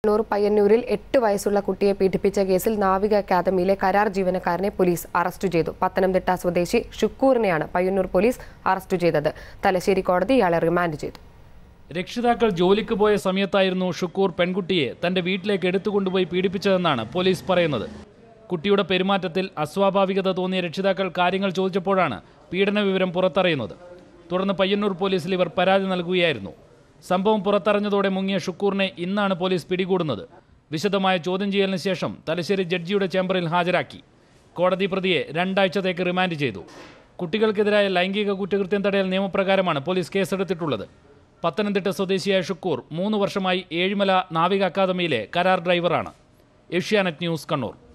പയ്യന്നൂരിൽ 8 വയസ്സുള്ള കുട്ടിയെ പീഡിപ്പിച്ച കേസിൽ നാവിക അക്കാദമിയിലെ കരാർ ജീവനക്കാരനെ പോലീസ് അറസ്റ്റ് ചെയ്തു. പത്തനംതിട്ട സ്വദേശി ഷുക്കൂറിനെയാണ് പയ്യന്നൂർ പോലീസ് അറസ്റ്റ് ചെയ്തത്. തലശ്ശേരി കോടതി ഇയാളെ റിമാൻഡ് ചെയ്തു. രക്ഷിതാക്കൾ ജോലിക്ക് പോയ സമയത്തായിരുന്നു ഷുക്കൂർ പെൺകുട്ടിയെ തന്റെ വീട്ടിലേക്ക് എടുത്തുകൊണ്ടുപോയി പീഡിപ്പിച്ചതെന്നാണ് പോലീസ് പറയുന്നത്. കുട്ടിയുടെ പെരുമാറ്റത്തിൽ അസ്വാഭാവികത തോന്നിയ രക്ഷിതാക്കൾ കാര്യങ്ങൾ ചോദിച്ചപ്പോഴാണ് പീഡന വിവരം പുറത്തറിയുന്നത്. തുടർന്ന് പയ്യന്നൂർ പോലീസിൽ ഇവർ പരാതി നൽകുകയായിരുന്നു. സംഭവം പുറത്തറിഞ്ഞതോടെ മുങ്ങിയ ഷുക്കൂറിനെ ഇന്നാണ് പോലീസ് പിടികൂടുന്നത്. വിശദമായ ചോദ്യം ചെയ്യലിന് ശേഷം തലശ്ശേരി ജഡ്ജിയുടെ ചേംബറിൽ ഹാജരാക്കി. കോടതി പ്രതിയെ 2 ആഴ്ചത്തേക്ക് റിമാൻഡ് ചെയ്തു. കുട്ടികൾക്കെതിരായ ലൈംഗിക കുറ്റകൃത്യം തടയൽ നിയമപ്രകാരമാണ് പോലീസ് കേസെടുത്തിട്ടുള്ളത്. പത്തനംതിട്ട സ്വദേശിയായ ഷുക്കൂർ 3 വർഷമായി ഏഴിമല നാവിക അക്കാദമിയിലെ കരാർ ഡ്രൈവറാണ്. Asianet news, Kannur.